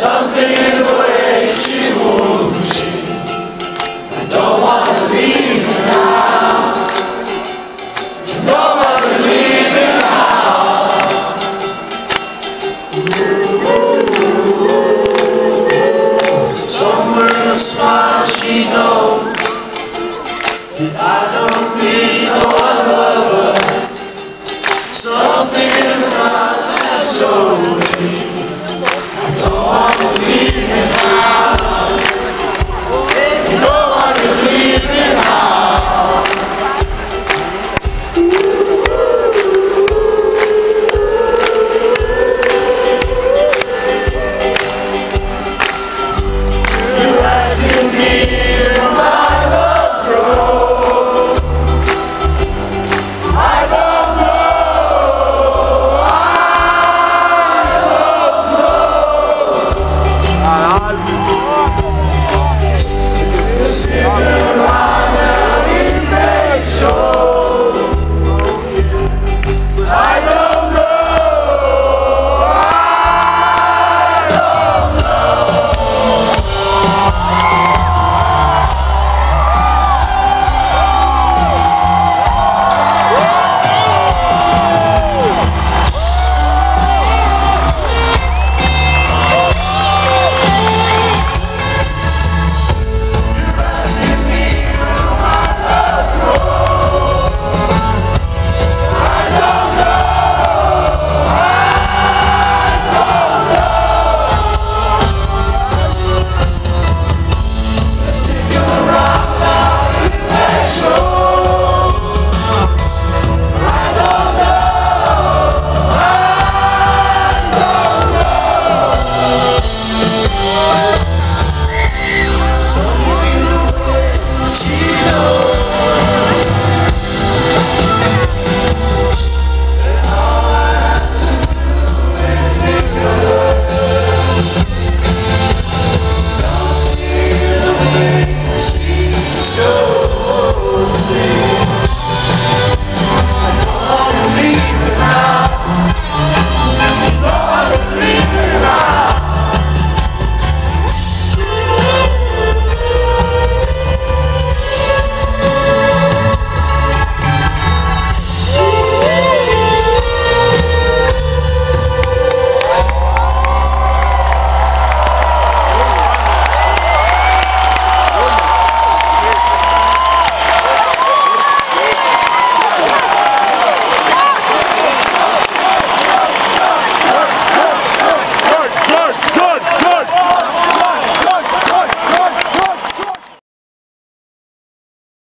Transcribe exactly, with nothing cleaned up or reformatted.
Something in the way she moves me. I don't want to leave her now. Don't want to leave her now. Somewhere in a smile she knows that I don't need no other lover. Something in her eyes that shows me